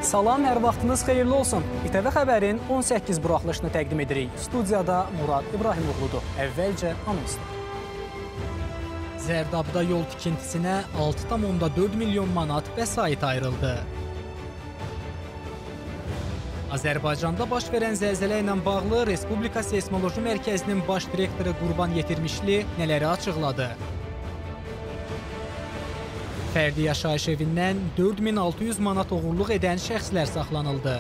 Salam, hər vaxtınız xeyirli olsun. İTV Xəbərin 18 buraxılışını təqdim edirik. Studiyada Murad İbrahimoğludur. Əvvəlcə anonslar. Zərdabda yol tikintisinə 6,4 milyon manat vəsait ayrıldı. Azərbaycanda baş verən zəlzələ ilə bağlı Respublika Seysmoloji Mərkəzinin baş direktoru Qurban Yetirmişli nələri açıqladı? Fərdi yaşayış evindən 4600 manat oğurluq edən şəxslər saxlanıldı.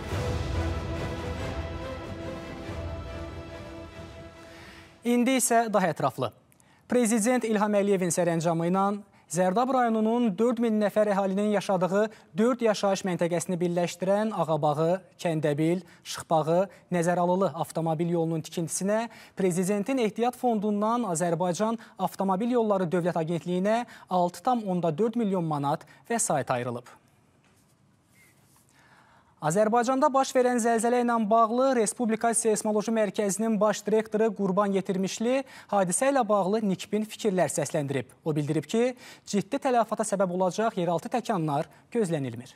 İndi isə daha ətraflı. Prezident İlham Əliyevin sərəncamı ilə Zərdab rayonunun 4000 nəfər əhalinin yaşadığı 4 yaşayış məntəqəsini birləşdirən Ağabağı, Kəndəbil, Şıxbağı, Nəzəralılı avtomobil yolunun tikintisinə Prezidentin ehtiyat fondundan Azərbaycan Avtomobil Yolları Dövlət Agentliyinə 6,4 milyon manat vəsait ayrılıb. Azərbaycanda baş verən zəlzələ ilə bağlı Respublika Seysmoloji Mərkəzinin baş direktoru Qurban Yetirmişli hadisə ilə bağlı nikbin fikirlər səsləndirib. O bildirib ki, ciddi tələfata səbəb olacaq yeraltı təkanlar gözlənilmir.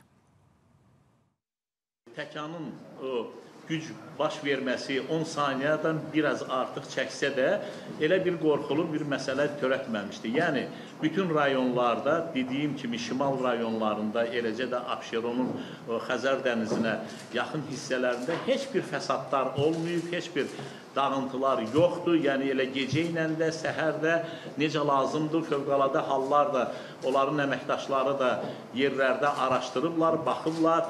Təkanın güc baş verməsi 10 saniyədən biraz artıq çəksə də elə bir qorxulu bir məsələ törətməmişdi. Yəni, bütün rayonlarda, dediyim kimi şimal rayonlarında, eləcə də Abşeronun Xəzər dənizinə yaxın hissələrində heç bir fəsadlar olmayıb, heç bir dağıntılar yoxdur. Yəni, elə gecə ilə də, səhər də necə lazımdır, fövqəladə hallar da, onların əməkdaşları da yerlərdə araşdırıblar, baxıblar.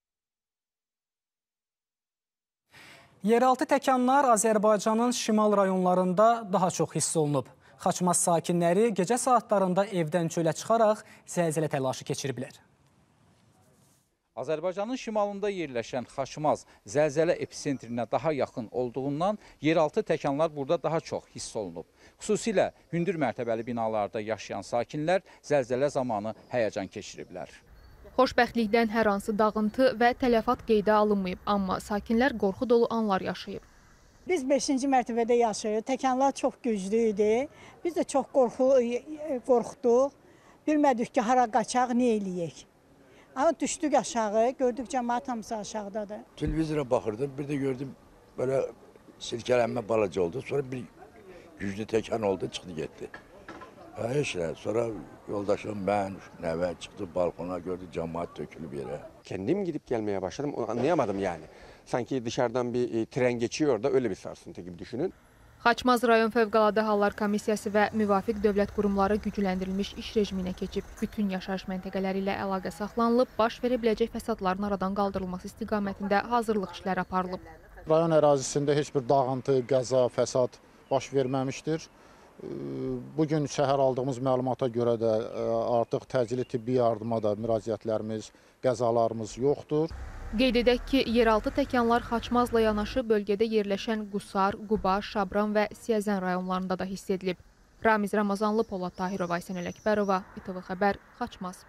Yeraltı təkanlar Azərbaycanın şimal rayonlarında daha çox hiss olunub. Xaçmaz sakinləri gecə saatlarında evdən çölə çıxaraq zəlzələ təlaşı keçiriblər. Azərbaycanın şimalında yerləşən Xaçmaz zəlzələ epicentrinə daha yaxın olduğundan yeraltı təkanlar burada daha çox hiss olunub. Xüsusilə hündür mərtəbəli binalarda yaşayan sakinlər zəlzələ zamanı həyəcan keçiriblər. Xoşbəxtlikdən hər hansı dağıntı və tələfat qeydə alınmayıb, amma sakinlər qorxu dolu anlar yaşayıb. Biz 5-ci mərtəbədə yaşayırıq, təkanlar çox güclü idi. Biz də çox qorxduq, bilmədik ki, hara qaçaq, nə eləyək. Amma düşdük aşağı, gördük cəmaat hamısı aşağıdadır. Televizora baxırdım, bir də gördüm, belə silkələnmə balaca oldu, sonra bir güclü təkan oldu, çıxdı getdi. Sonra yoldaşım ben, nəvə çıxdı balkona, gördü cəmaat tökülüb yerə. Kendim gidip gelmeye başladım, onu anlayamadım yani. Sanki dışarıdan bir tren geçiyor da öyle bir sarsıntı gibi düşünün. Xaçmaz rayon Fövqəladə Hallar Komissiyası və müvafiq dövlət qurumları gücləndirilmiş iş rejiminə keçib. Bütün yaşayış məntəqələri ilə əlaqə saxlanılıb, baş verə biləcək fəsadların aradan qaldırılması istiqamətində hazırlıq işləri aparılıb. Rayon ərazisində heç bir dağıntı, qəza, fəsad baş verməmişdir. Bugün səhər aldığımız məlumata görə də artıq təcili tibbi yardıma da müraciətlərimiz, qəzalarımız yoxdur. Qeyd edək ki, yeraltı təkanlar Xaçmazla yanaşı bölgədə yerləşən Qusar, Quba, Şabran və Siyəzən rayonlarında da hiss edilib. Ramiz Ramazanlı, Polad Tahirov, Aysən Ələkbərova, İTV Xəbər, Xaçmaz.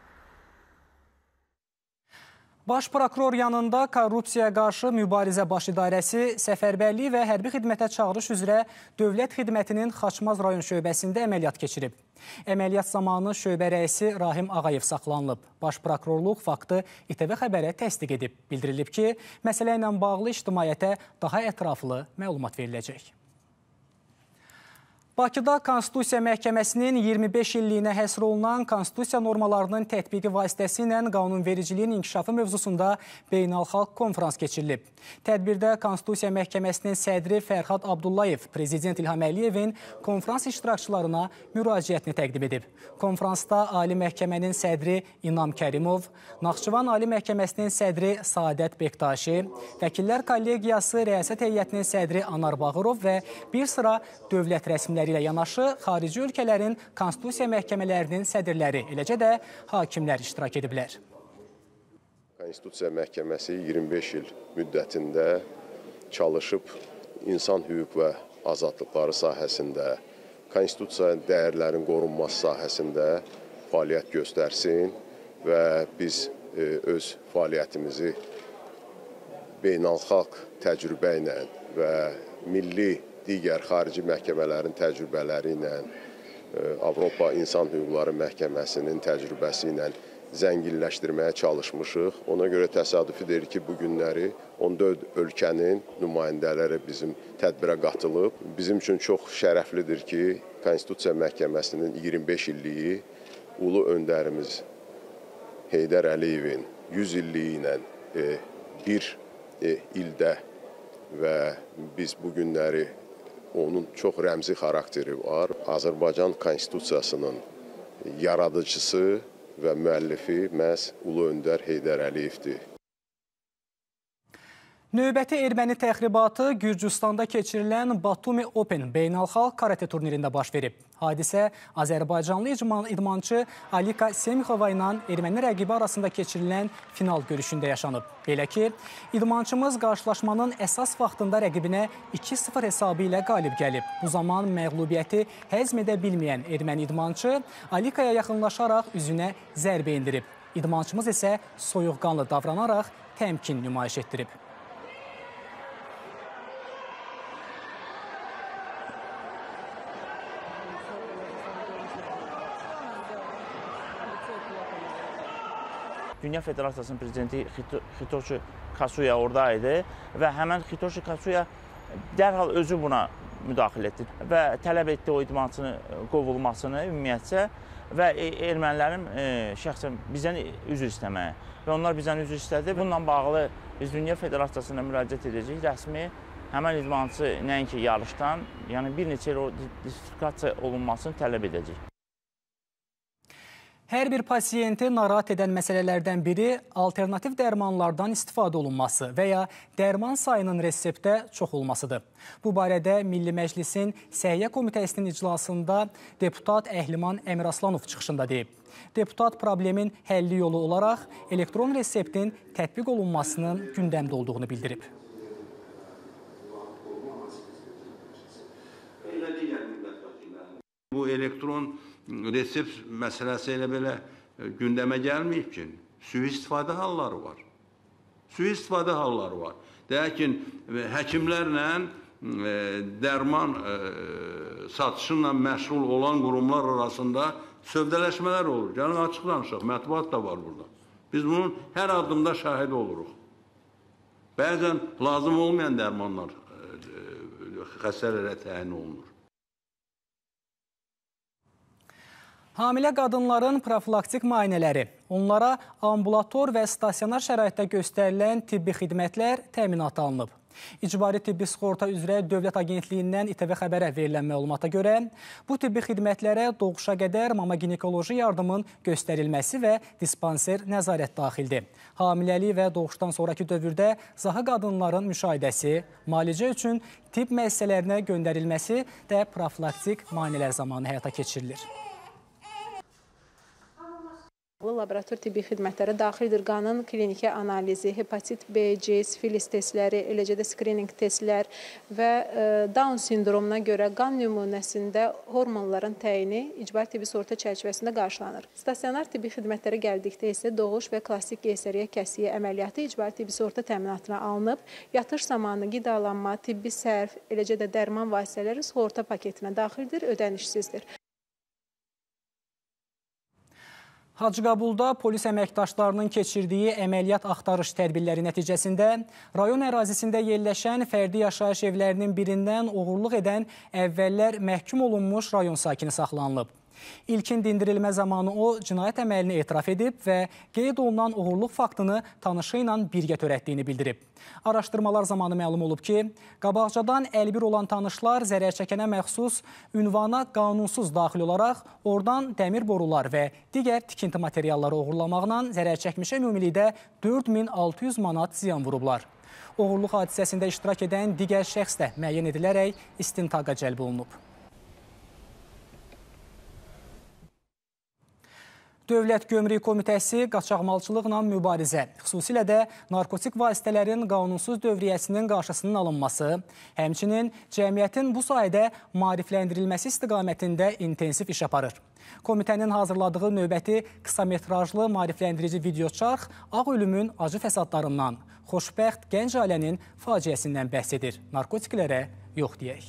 Baş prokuror yanında Korrupsiyaya qarşı mübarizə baş idarəsi səfərbərlik və hərbi xidmətə çağırış üzrə Dövlət Xidmətinin Xaçmaz rayon şöbəsində əməliyyat keçirib. Əməliyyat zamanı şöbə rəisi Rahim Ağayev saxlanılıb. Baş prokurorluq faktı İTV Xəbərə təsdiq edib. Bildirilib ki, məsələ ilə bağlı ictimaiyyətə daha ətraflı məlumat veriləcək. Bakıda Konstitusiya Məhkəməsinin 25 illiyinə həsr olunan konstitusiya normalarının tətbiqi vasitəsilə qanunvericiliyin inkişafı mövzusunda beynəlxalq konfrans keçirilib. Tədbirdə Konstitusiya Məhkəməsinin sədri Fərhad Abdullayev Prezident İlham Əliyevin konfrans iştirakçılarına müraciətini təqdim edib. Konfransda Ali Məhkəmənin sədri İnam Kərimov, Naxçıvan Ali Məhkəməsinin sədri Saadət Bektaşi, Vəkillər Kollegiyası Rəyasət Heyətinin sədri Anar Bağırov və bir sıra dövlət rəsmiləri ilə yanaşı xarici ölkələrin konstitusiya məhkəmələrinin sədrləri, eləcə də hakimlər iştirak ediblər. Konstitusiya Məhkəməsi 25 il müddətində çalışıb insan hüquq və azadlıqları sahəsində, konstitusiya dəyərlərin qorunması sahəsində fəaliyyət göstərsin və biz öz fəaliyyətimizi beynəlxalq təcrübə ilə və milli digər xarici məhkəmələrin təcrübələri ilə, Avropa İnsan Hüquqları Məhkəməsinin təcrübəsi ilə zənginləşdirməyə çalışmışıq. Ona görə təsadüfidir ki, bu günləri 14 ölkənin nümayəndələri bizim tədbirə qatılıb. Bizim üçün çox şərəflidir ki, Konstitusiya Məhkəməsinin 25 illiyi ulu öndərimiz Heydər Əliyevin 100 illiyi ilə bir ildə və biz bu günləri onun çox rəmzi xarakteri var. Azərbaycan Konstitusiyasının yaradıcısı və müəllifi məhz Ulu Öndər Heydər Əliyevdir. Növbəti erməni təxribatı Gürcüstanda keçirilən Batumi Open beynəlxalq karate turnirində baş verib. Hadisə Azərbaycanlı idmançı Alika Semixova ilə erməni rəqibi arasında keçirilən final görüşündə yaşanıb. Belə ki, idmançımız qarşılaşmanın əsas vaxtında rəqibinə 2-0 hesabı ilə qalib gəlib. Bu zaman məğlubiyyəti həzm edə bilməyən erməni idmançı Alikaya yaxınlaşaraq üzünə zərbə indirib. İdmançımız isə soyuqqanlı davranaraq təmkin nümayiş etdirib. Dünya Federasiyasının prezidenti Hitoshi Kasuya oradaydı və həmən Hitoshi Kasuya dərhal özü buna müdaxilə etdi və tələb etdi o idmançının qovulmasını ümumiyyətcə və ermənilərin şəxsən bizdən üzr istəməyi və onlar bizdən üzr istədi. Bununla bağlı biz Dünya Federasiyasına müraciət edəcəyik, rəsmi həmən idmançı nəinki yarışdan, yəni bir neçə il o diskvalifikasiya olunmasını tələb edəcəyik. Hər bir pasiyenti narahat edən məsələlərdən biri alternativ dərmanlardan istifadə olunması və ya dərman sayının reseptdə çox olmasıdır. Bu barədə Milli Məclisin Səhiyyə Komitəsinin iclasında deputat Əhliman Əmiraslanov çıxışında deyib. Deputat problemin həlli yolu olaraq elektron reseptin tətbiq olunmasının gündəmdə olduğunu bildirib. Bu elektron resept məsələsi elə belə gündəmə gəlməyib ki, sui-istifadə halları var. Sui-istifadə halları var. Deyək ki, həkimlərlə dərman satışınla məşğul olan qurumlar arasında sövdələşmələr olur. Gəlin açıq danışaq, mətbuat da var burada. Biz bunun hər addımda şahidi oluruq. Bəzən lazım olmayan dərmanlar xəstələrə təyin olunur. Hamilə qadınların profilaktik müayinələri, onlara ambulator və stasionar şəraitdə göstərilən tibbi xidmətlər təminata alınıb. İcbari tibbi sığorta üzrə Dövlət Agentliyindən İTV Xəbərə verilən məlumata görə, bu tibbi xidmətlərə doğuşa qədər mama ginekoloji yardımın göstərilməsi və dispanser nəzarət daxildir. Hamiləlik və doğuşdan sonraki dövrdə zaha qadınların müşahidəsi, müalicə üçün tibb müəssisələrinə göndərilməsi də profilaktik müayinələr zamanı həyata keçirilir. Laborator tibbi xidmətlərə daxildir qanın kliniki analizi, hepatit B, C, sifilis testləri, eləcə də skrining testlər və Down sindromuna görə qan nümunəsində hormonların təyini icbari tibbi sığorta çərçivəsində qarşılanır. Stasionar tibbi xidmətlərə gəldikdə isə doğuş və klassik keysəriyyə kəsiyi əməliyyatı icbari tibbi sığorta təminatına alınıb, yatış zamanı qidalanma, tibbi sərf, eləcə də dərman vasitələri sığorta paketinə daxildir, ödənişsizdir. Hacıqabulda polis əməkdaşlarının keçirdiyi əməliyyat axtarış tədbirləri nəticəsində rayon ərazisində yerləşən fərdi yaşayış evlərinin birindən oğurluq edən əvvəllər məhkum olunmuş rayon sakini saxlanılıb. İlkin dindirilmə zamanı o cinayət əməlini etiraf edib və qeyd olunan oğurluq faktını tanışı ilə birgə törətdiyini bildirib. Araşdırmalar zamanı məlum olub ki, qabaqcadan əlbir olan tanışlar zərər çəkənə məxsus ünvana qanunsuz daxil olaraq oradan dəmir borular və digər tikinti materialları oğurlamaqla zərər çəkmişə ümumilikdə 4600 manat ziyan vurublar. Oğurluq hadisəsində iştirak edən digər şəxs də müəyyən edilərək istintaqa cəlb olunub. Dövlət Gömrük Komitəsi qaçaqmalçılıqla mübarizə, xüsusilə də narkotik vasitələrin qanunsuz dövriyyəsinin qarşısının alınması, həmçinin cəmiyyətin bu sayədə maarifləndirilməsi istiqamətində intensiv iş aparır. Komitənin hazırladığı növbəti qısametrajlı maarifləndirici videoçarx ağ ölümün acı fəsadlarından, xoşbəxt gənc ailənin faciəsindən bəhs edir. Narkotiklərə yox deyək.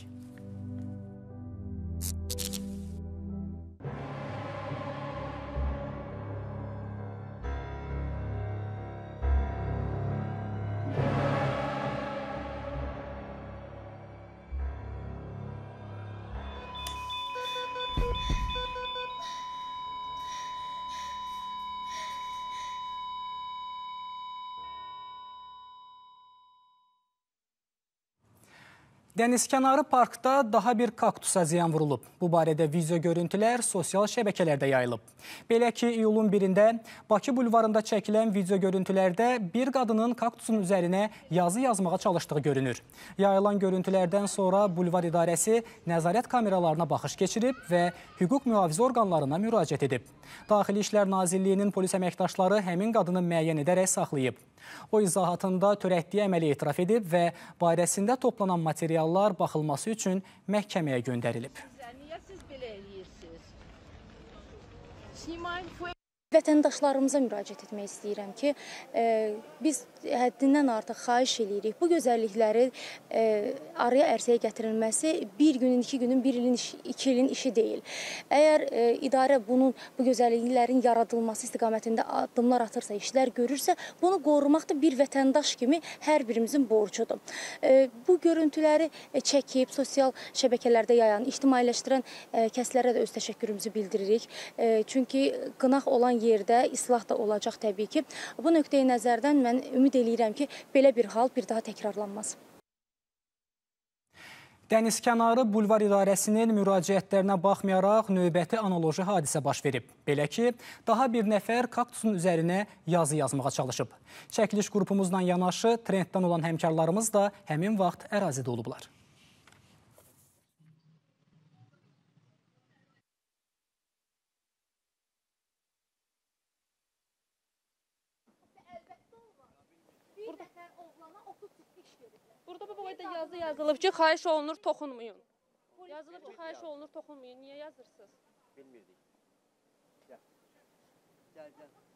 Dənizkənarı parkda daha bir kaktusa ziyan vurulub. Bu barədə video görüntülər sosial şəbəkələrdə yayılıb. Belə ki, iyulun 1-də Bakı bulvarında çəkilən video görüntülərdə bir qadının kaktusun üzərinə yazı yazmağa çalışdığı görünür. Yayılan görüntülərdən sonra bulvar idarəsi nəzarət kameralarına baxış keçirib və hüquq mühafizə orqanlarına müraciət edib. Daxili İşlər Nazirliyinin polis əməkdaşları həmin qadını müəyyən edərək saxlayıb. O izahatında törətdiyi əməli etiraf edib və barəsində toplanan materiallar baxılması üçün məhkəməyə göndərilib. Niyə siz belə eləyirsiniz? Simayın Vətəndaşlarımıza müraciət etmək istəyirəm ki, biz həddindən artıq xahiş edirik. Bu gözəllikləri araya ərsəyə gətirilməsi bir günün, 2 günün, 1 ilin, 2 ilin işi deyil. Əgər idarə bu gözəlliklərin yaradılması istiqamətində addımlar atırsa, işlər görürsə, bunu qorumaq da bir vətəndaş kimi hər birimizin borcudur. Bu görüntüləri çəkib, sosial şəbəkələrdə yayan, ictimailəşdirən kəslərə də öz təşəkkürümüzü bildiririk. Çünki qınaq olan yerdə islah da olacaq təbii ki. Bu nöqteyi nəzərdən mən ümid eləyirəm ki, belə bir hal bir daha təkrarlanmaz. Dənizkənarı bulvar idarəsinin müraciətlərinə baxmayaraq növbəti analoji hadisə baş verib. Belə ki, daha bir nəfər kaktusun üzərinə yazı yazmağa çalışıb. Çəkiliş qrupumuzla yanaşı trenddən olan həmkarlarımız da həmin vaxt ərazidə olublar. Burada bu boyda yazı yazılıb ki, xahiş olunur, toxunmayın. Yazılıb ki, xahiş olunur, toxunmayın. Niyə yazırsınız? Bilmirdik. Gəl.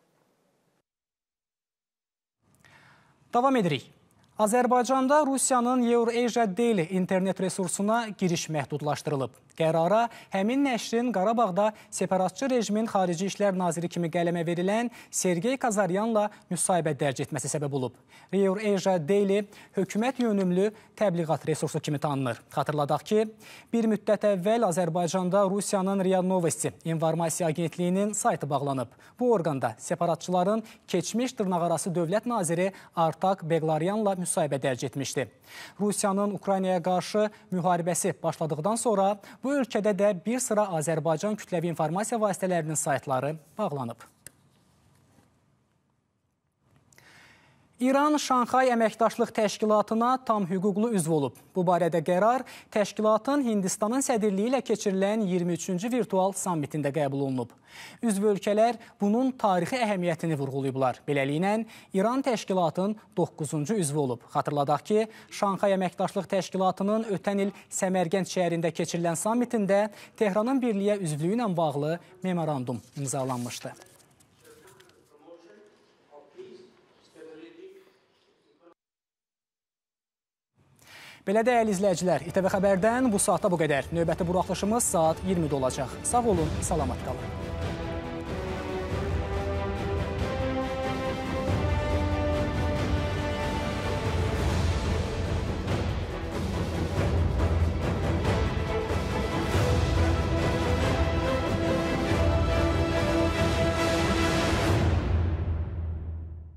Davam edirik. Azərbaycanda Rusiyanın Eurasia Daily internet resursuna giriş məhdudlaşdırılıb. Qərara həmin nəşrin Qarabağda separatçı rejimin Xarici İşlər Naziri kimi qələmə verilən Sergey Kazaryanla müsahibə dərc etməsi səbəb olub. Eurasia Daily hökumət yönümlü təbliğat resursu kimi tanınır. Xatırladaq ki, bir müddət əvvəl Azərbaycanda Rusiyanın RIA Novosti informasiya agentliyinin saytı bağlanıb. Bu orqanda separatçıların keçmiş dırnaqarası dövlət naziri Artak Beqlaryanla müsahibə dərc etmişdi. Rusiyanın Ukraynaya qarşı müharibəsi başladıqdan sonra bu ölkədə də bir sıra Azərbaycan kütləvi informasiya vasitələrinin saytları bağlanıb. İran Şanxay Əməkdaşlıq Təşkilatına tam hüquqlu üzv olub. Bu barədə qərar təşkilatın Hindistanın sədrliyi ilə keçirilən 23-cü virtual sammitində qəbul olunub. Üzv ölkələr bunun tarixi əhəmiyyətini vurğulayıblar. Beləliklə, İran təşkilatın 9-cu üzvü olub. Xatırladaq ki, Şanxay Əməkdaşlıq Təşkilatının ötən il Səmərqənd şəhərində keçirilən sammitində Tehranın birliyə üzvlüyü ilə bağlı memorandum imzalanmışdı. Belə dəyərli izləyicilər, İTV Xəbərdən bu saatda bu qədər. Növbəti buraxılışımız saat 20'də olacaq. Sağ olun, salamat qalın.